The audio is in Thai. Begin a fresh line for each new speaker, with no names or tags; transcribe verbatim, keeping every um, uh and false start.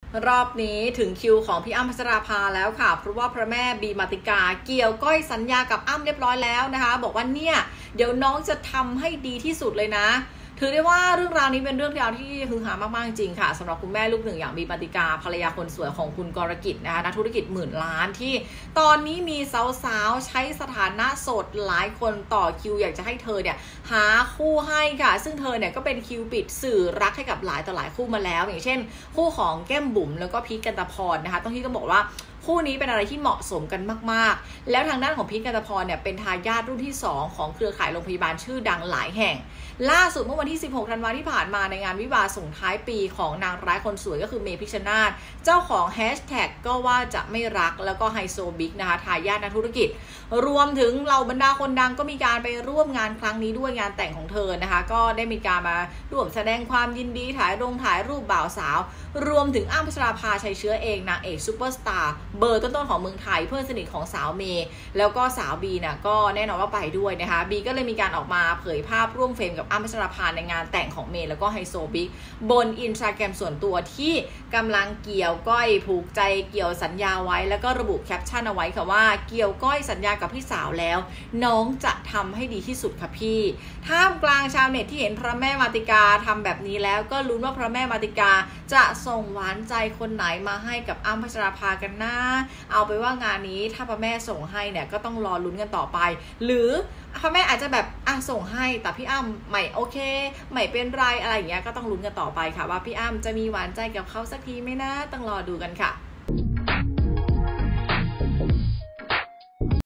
รอบนี้ถึงคิวของพี่อ้ำพัชราภาแล้วค่ะเพราะว่าพระแม่บีมาติกาเกี่ยวก้อยสัญญากับอ้ำเรียบร้อยแล้วนะคะบอกว่าเนี่ยเดี๋ยวน้องจะทำให้ดีที่สุดเลยนะถือได้ว่าเรื่องราวนี้เป็นเรื่องราวที่ฮือฮามากๆจริงค่ะสำหรับคุณแม่ลูกหนึ่งอย่างบีมาติกาภรรยาคนสวยของคุณกรกิจนะคะนักธุรกิจหมื่นล้านที่ตอนนี้มีสาวๆใช้สถานะโสดหลายคนต่อคิวอยากจะให้เธอเนี่ยหาคู่ให้ค่ะซึ่งเธอเนี่ยก็เป็นคิวปิดสื่อรักให้กับหลายต่อหลายคู่มาแล้วอย่างเช่นคู่ของแก้มบุ๋มแล้วก็พีคกันตะพรนะคะต้องที่ต้องบอกว่าคู่นี้เป็นอะไรที่เหมาะสมกันมากๆแล้วทางด้านของพีคกันตะพรเนี่ยเป็นทายาทรุ่นที่สองของเครือข่ายโรงพยาบาลชื่อดังหลายแห่งล่าสุดเมื่อวันที่สิบหกธันวาคมที่ผ่านมาในงานวิวาห์ส่งท้ายปีของนางร้ายคนสวยก็คือเมพิชชนาธิ์เจ้าของแฮชแท็กก็ว่าจะไม่รักแล้วก็ไฮโซบิ๊กนะคะทายาทนักธุรกิจรวมถึงเหล่าบรรดาคนดังก็มีการไปร่วมงานครั้งนี้ด้วยงานแต่งของเธอนะคะก็ได้มีการมาร่วมแสดงความยินดีถ่ายลงถ่ายรูปบ่าวสาวรวมถึงอ้ำพัชราภาชัยเชื้อเองนางเอกซูเปอร์สตาร์เบอร์ต้นๆของเมืองไทยเพื่อนสนิทของสาวเมย์แล้วก็สาวบีน่ะก็แน่นอนว่าไปด้วยนะคะบีก็เลยมีการออกมาเผยภาพร่วมเฟรมกับอ้ำพัชราภาในงานแต่งของเมย์แล้วก็ไฮโซบิ๊กบนอินสตาแกรมส่วนตัวที่กำลังเกี่ยวก้อยผูกใจเกี่ยวสัญญาไว้แล้วก็ระบุแคปชั่นเอาไว้ค่ะว่าเกี่ยวก้อยสัญญากับพี่สาวแล้วน้องจะทำให้ดีที่สุดค่ะพี่ท่ามกลางชาวเน็ตที่เห็นพระแม่มาติกาทำแบบนี้แล้วก็ลุ้นว่าพระแม่มาติกาจะส่งหวานใจคนไหนมาให้กับอ้ำพัชราภากันนะเอาไปว่างานนี้ถ้าพระแม่ส่งให้เนี่ยก็ต้องรอลุ้นกันต่อไปหรือพระแม่อาจจะแบบอ่ะส่งให้แต่พี่อ้ำไม่โอเคไม่เป็นไรอะไรอย่างเงี้ยก็ต้องลุ้นกันต่อไปค่ะว่าพี่อ้ำจะมีหวานใจกับเขาสักทีไหมนะต้องรอดูกันค่ะ